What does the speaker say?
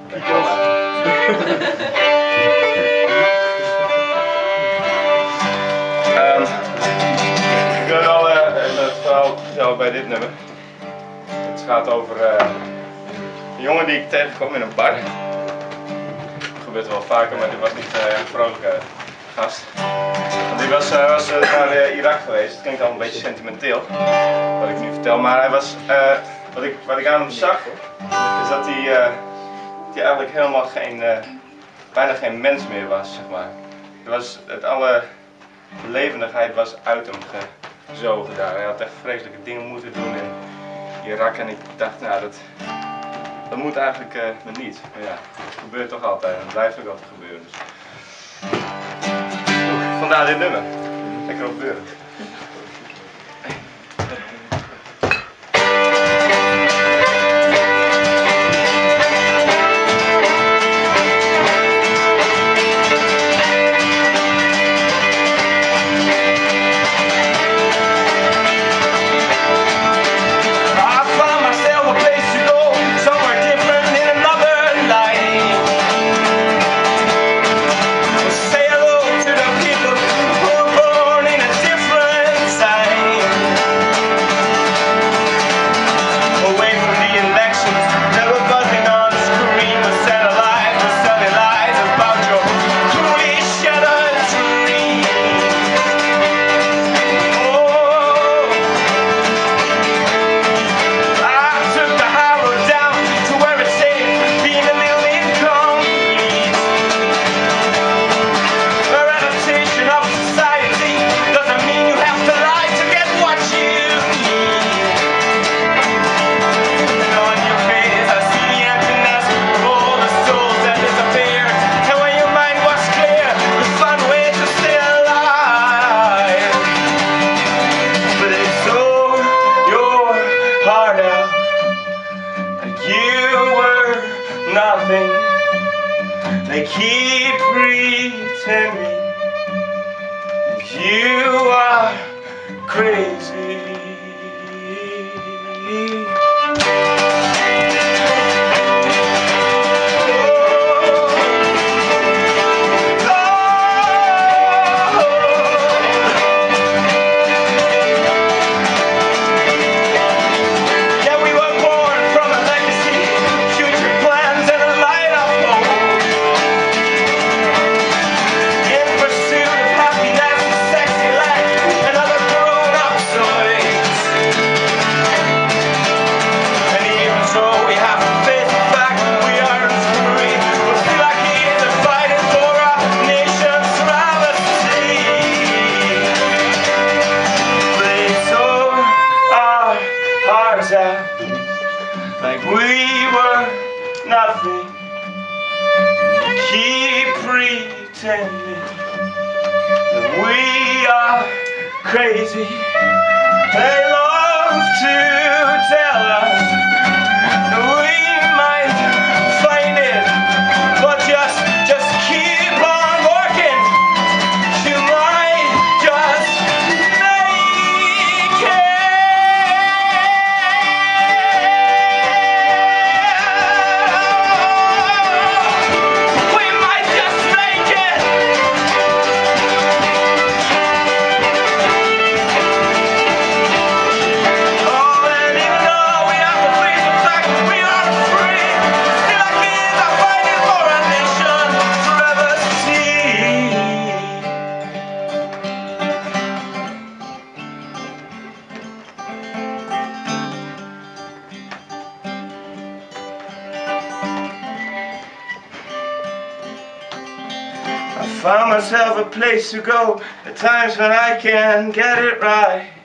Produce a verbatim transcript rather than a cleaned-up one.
um, ik wil wel uh, het verhaal vertellen bij dit nummer. Het gaat over uh, een jongen die ik tegenkwam in een bar. Dat gebeurt wel vaker, maar dit was niet uh, een vrolijke gast. Want die was, uh, was uh, naar uh, Irak geweest. Het klinkt al een beetje sentimenteel wat ik nu vertel, maar hij was, uh, wat, ik, wat ik aan hem zag is dat hij, uh, dat hij eigenlijk helemaal geen, uh, bijna geen mens meer was, zeg maar. Het, was, het alle levendigheid was uit hem gezogen daar. Hij had echt vreselijke dingen moeten doen in Irak en ik dacht, nou dat, dat moet eigenlijk uh, niet. Maar ja, het gebeurt toch altijd en het blijft ook altijd gebeuren. Dus. Vandaar dit nummer. Lekker op deuren. Nothing. They keep pretending you are crazy. Like we were nothing. Keep pretending that we are crazy. They love to tell us that we might find it, but just, just keep on working. You might just make it. I found myself a place to go at times when I can't get it right.